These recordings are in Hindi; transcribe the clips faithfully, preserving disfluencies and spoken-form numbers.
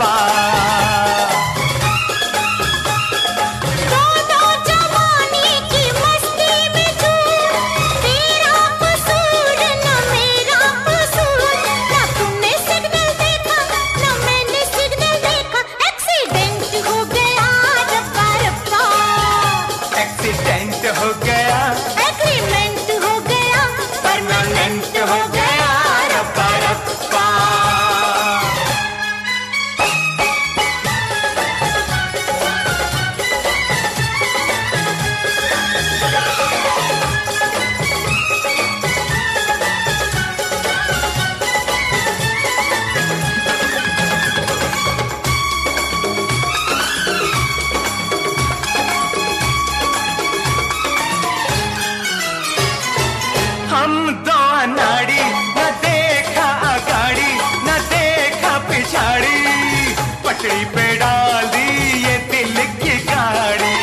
रब्बा। हम दो अनाड़ी, न देखा अगाड़ी न देखा पिछाड़ी, पटड़ी पे डाल दी ये दिल की गाड़ी।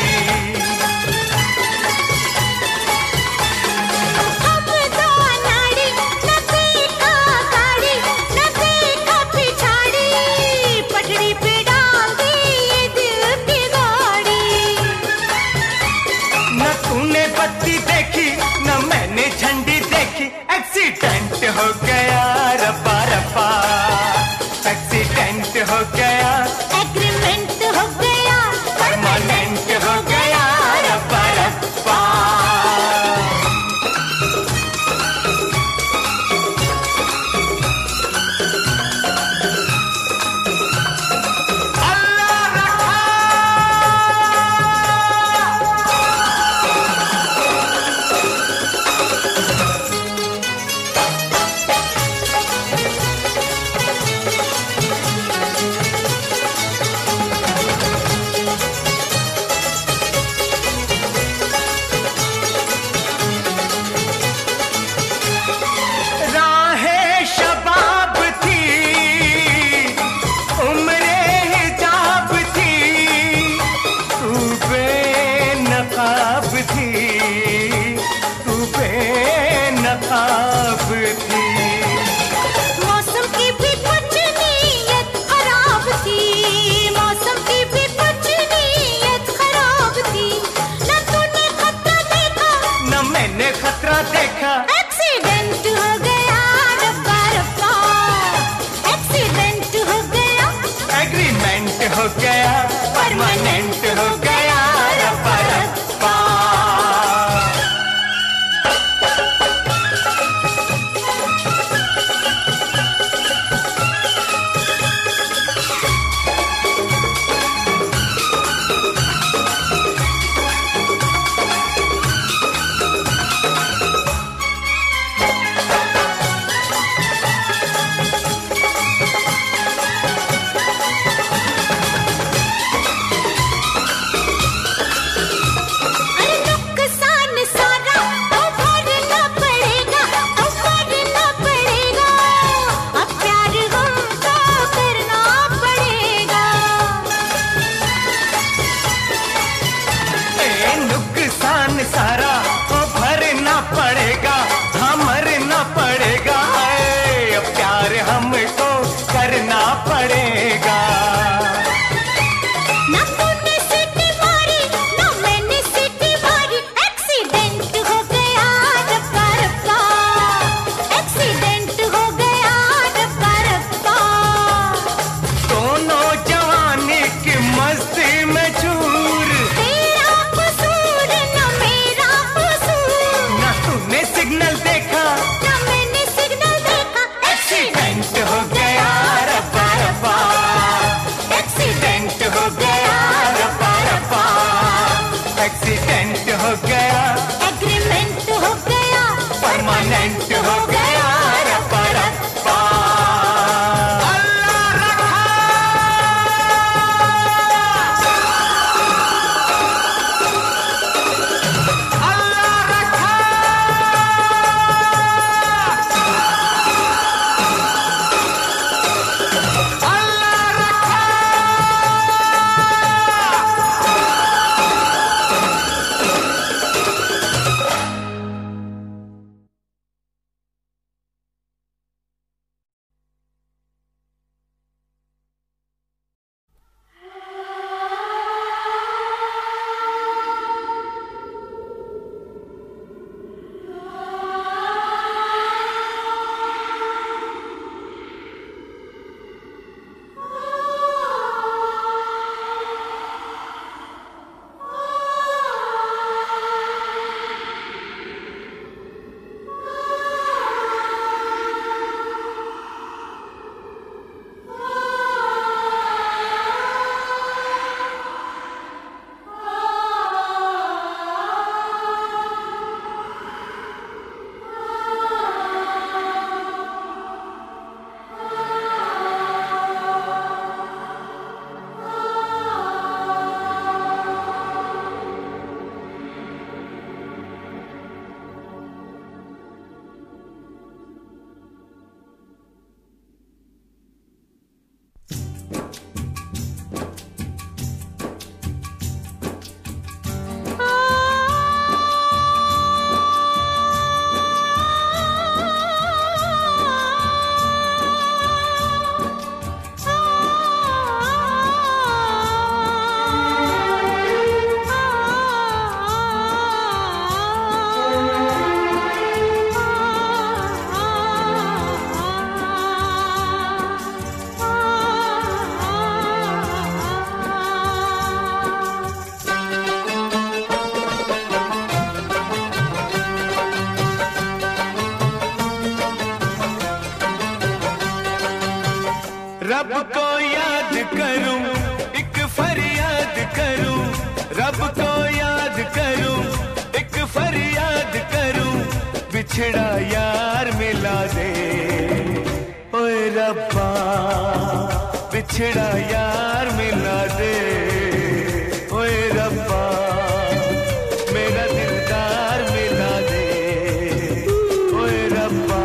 हम दो अनाड़ी, न देखा अगाड़ी न देखा पिछाड़ी, पटड़ी पे डाल दी ये दिल की गाड़ी। न तूने बत्ती देखी न मैंने झंडी देखी, एक्सीडेंट हो गया रब्बा रब्बा, एक्सीडेंट हो गया, एग्रीमेंट हो गया, परमानेंट हो गया रब्बा रब्बा। मौसम की भी कुछ नीयत खराब थी, मौसम की भी कुछ नीयत खराब थी। न तूने खतरा देखा न मैंने खतरा देखा, एक्सीडेंट हो गया रब्बा रब्बा, एक्सीडेंट हो गया, एग्रीमेंट हो गया, परमानेंट हो गया रब्बा रब्बा। बिछड़ा यार मिला दे। ओए रब्बा मेरा दिलदार मिला दे। ओए रब्बा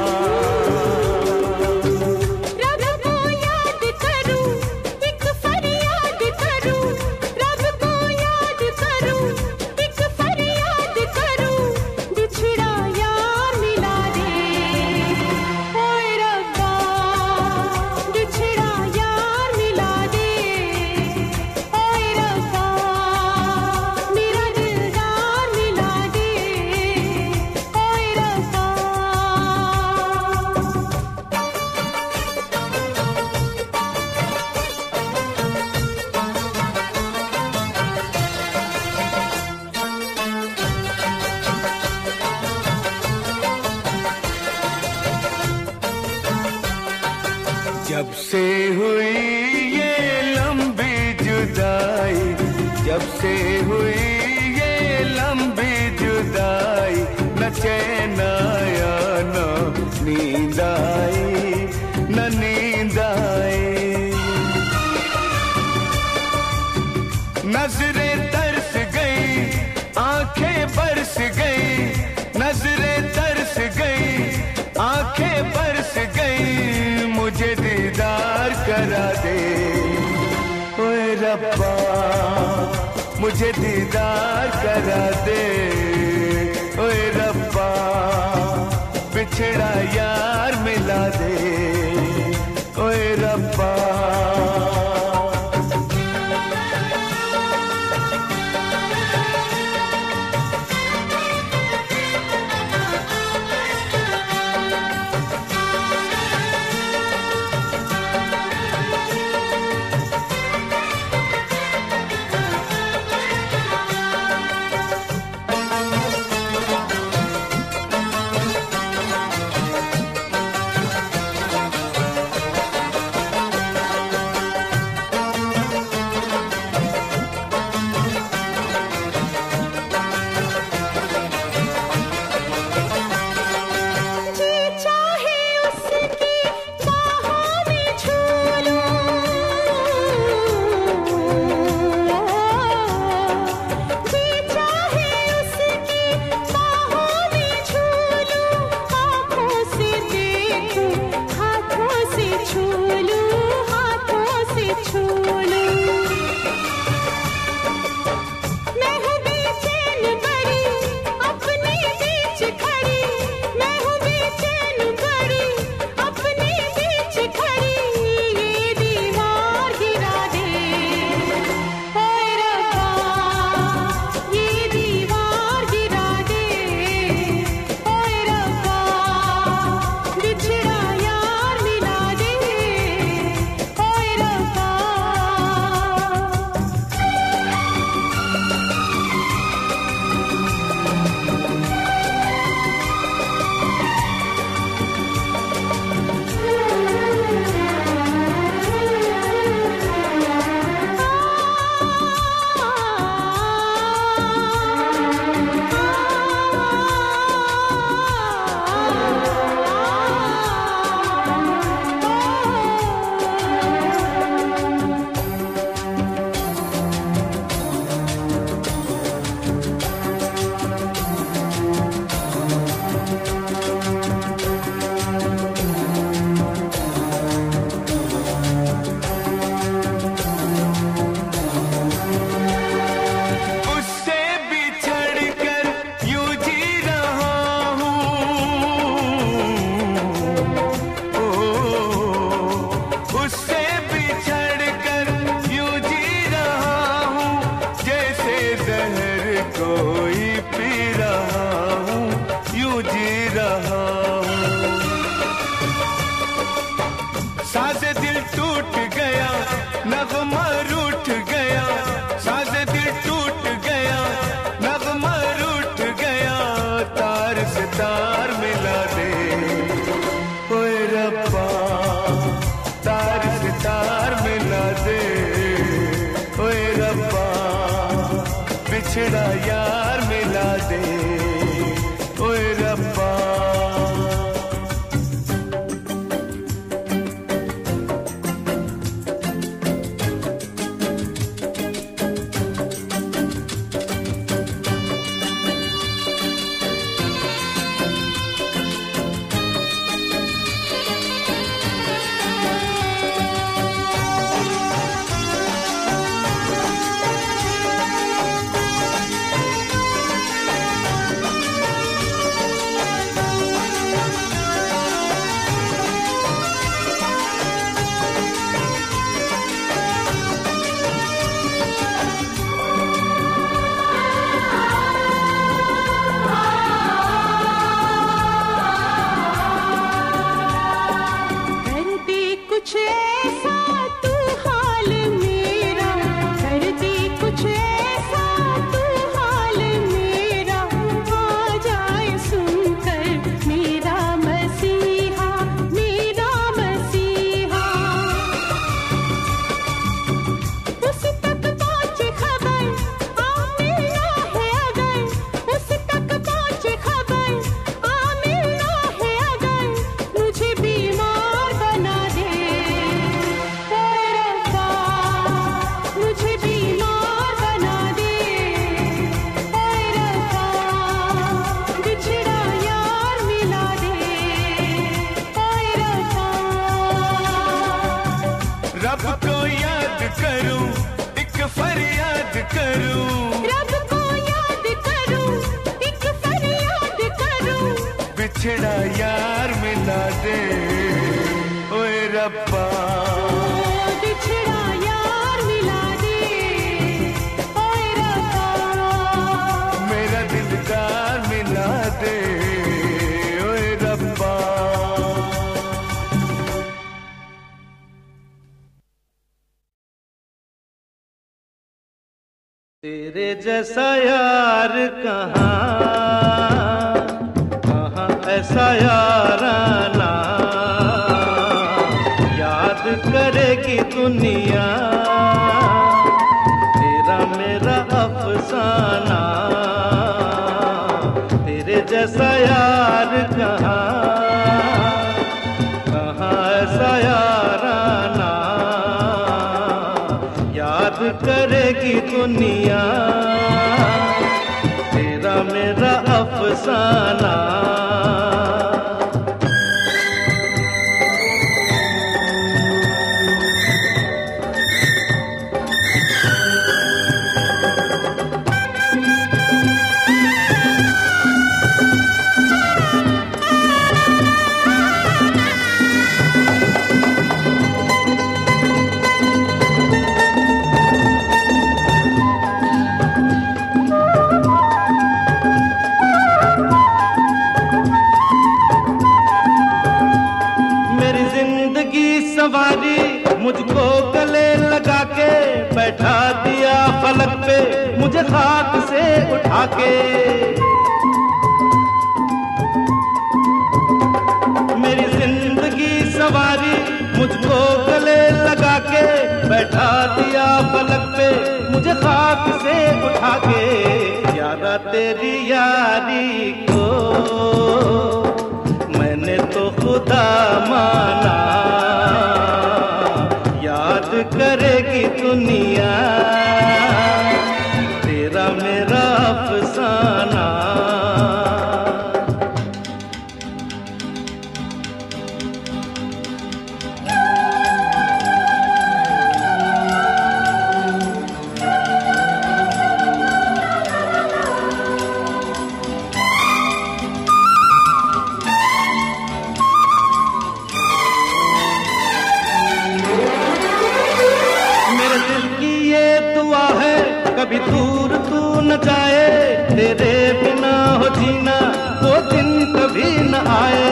रब को याद करूं, एक फरियाद करूं, रब को याद करूं, एक फरियाद करूं, बिछड़ा यार मिला दे। ओए रब्बा बिछड़ा यार मिला दे। ओए रब्बा मेरा दिलदार मिला दे। ओए रब्बा जब से हुई ये लंबी जुदाई, जब से हुई ये लंबी जुदाई, न चैन आया न नींद आई, न नींद आई। नजरें तरस गई, आंखें बरस गई, नजरें तरस गई, आंखें बरस गई, मुझे दीदार करा दे। ओए रब्बा मुझे दीदार करा दे। ओए रब्बा बिछड़ा यार मिला दे। ओए रब्बा करूं, रब को याद करूं, एक फरियाद करूं, बिछड़ा यार मिला दे ओए रब्बा, बिछड़ा यार मिला दे ओए रब्बा, मेरा दिलदार मिला दे ओए रब्बा। तेरे जैसा यार कहाँ, कहाँ ऐसा याराना, याद करेगी दुनिया तेरा मेरा अफसाना। तेरे जैसा यार कहाँ, कहाँ ऐसा याराना, याद करेगी दुनिया तेरा मेरा अफसाना। सवारी मुझको गले लगा के बैठा दिया फलक पे, मुझे खाक से उठा के। मेरी जिंदगी सवारी मुझको गले लगा के बैठा दिया फलक पे, मुझे खाक से उठा के। यारा तेरी यारी को मैंने तो खुदा माना, याद करेगी दुनिया तेरा मेरा अफसाना। कभी दूर तू न जाए, तेरे बिना हो जीना वो दिन कभी न आए।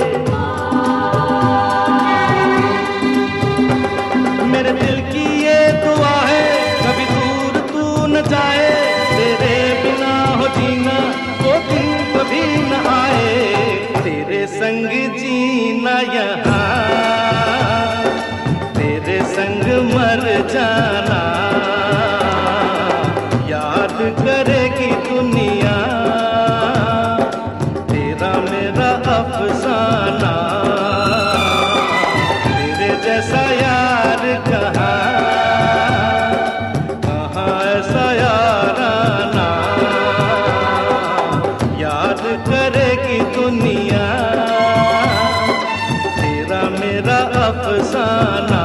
मेरे दिल की ये दुआ है कभी दूर तू न जाए, तेरे बिना हो जीना वो दिन कभी न आए। तेरे संग जीना यहाँ, तेरे संग मर जाना, याद करेगी दुनिया तेरा मेरा अफसाना। तेरे जैसा यार कहाँ, कहाँ ऐसा याराना, याद करेगी दुनिया तेरा मेरा अफसाना।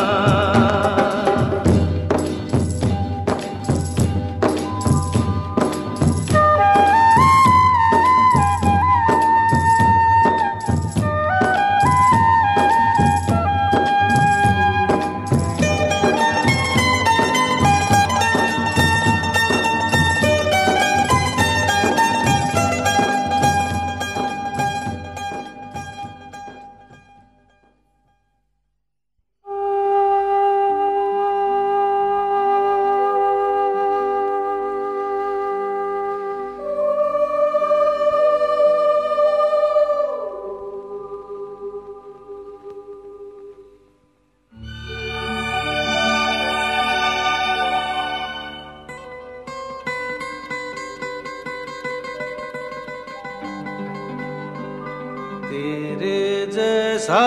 तेरे जैसा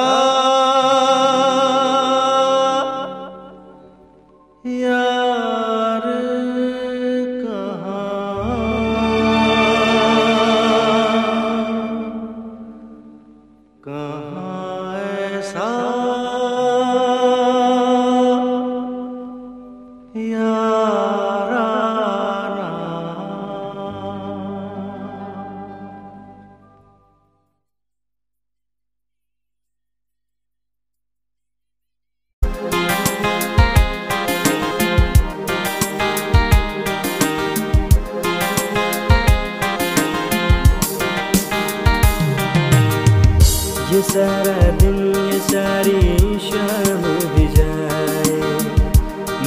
यार कहाँ, कहाँ ऐसा यारा।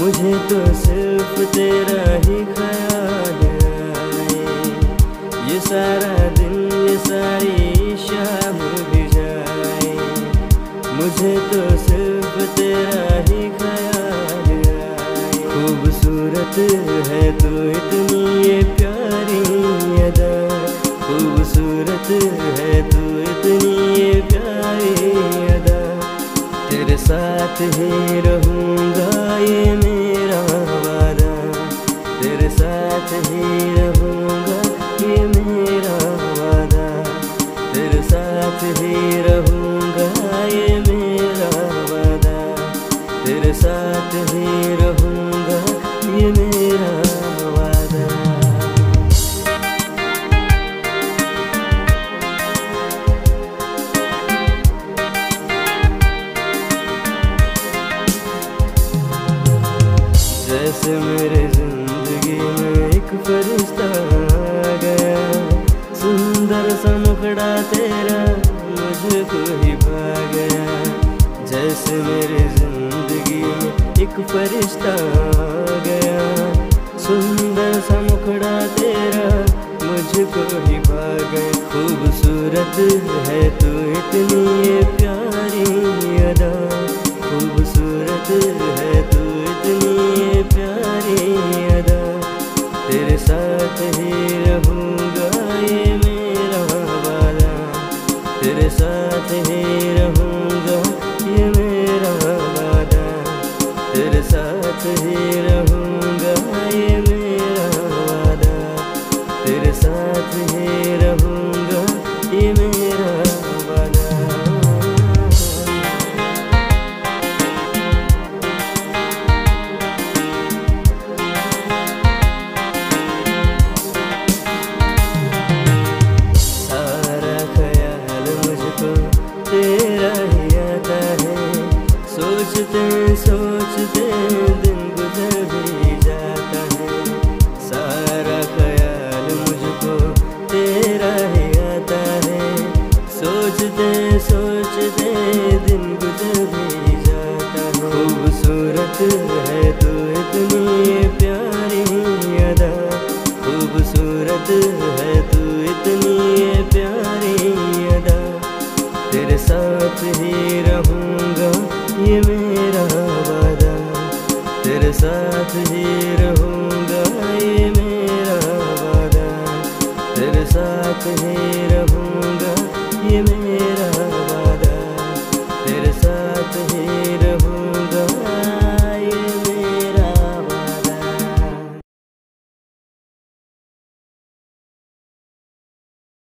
मुझे तो सिर्फ तेरा ही ख्याल आए। ये सारा दिन ये सारी शाम भी जाए, मुझे तो सिर्फ तेरा ही ख्याल आए। खूबसूरत है तू इतनी ये प्यारी अदा, खूबसूरत है तू इतनी ये प्यारी अदा। तेरे साथ ही रहूँगा ये मेरा वादा, तेरे साथ ही रहूँगा ये मेरा वादा, तेरे साथ ही रहूँगा ये मेरा वादा, तेरे साथ ही रहूँगा ये मेरा वादा। जैसे मेरे जिंदगी में एक फरिश्ता आ गया, सुंदर सा मुखड़ा तेरा मुझको ही भा गया। जैसे मेरे जिंदगी में एक फरिश्ता आ गया, सुंदर सा मुखड़ा तेरा मुझको ही भा गया। खूबसूरत है तू इतनी ये प्यारी अदा, खूबसूरत है तू इतनी ये प्यारी अदा। तेरे साथ ही रहूँगा ये मेरा वादा, तेरे साथ ही रहूँगा ये मेरा वादा, तेरे साथ ही रहूँगा ये मेरा वादा, तेरे साथ ही रहूँगा ये मेरा वादा। तेरा ही आता है, सोचते सोचते दिन गुजर भी जाता है। सारा ख्याल मुझको तेरा ही आता है, सोचते सोचते दिन गुजर भी जाता है। खूबसूरत है तू इतनी ये प्यारी अदा, खूबसूरत है तू इतनी ये प्यारी अदा। तेरे साथ ही रहूँगा ये मेरा वादा, तेरे साथ ही रहूँगा ये मेरा वादा, तेरे साथ ही रहूँगा ये मेरा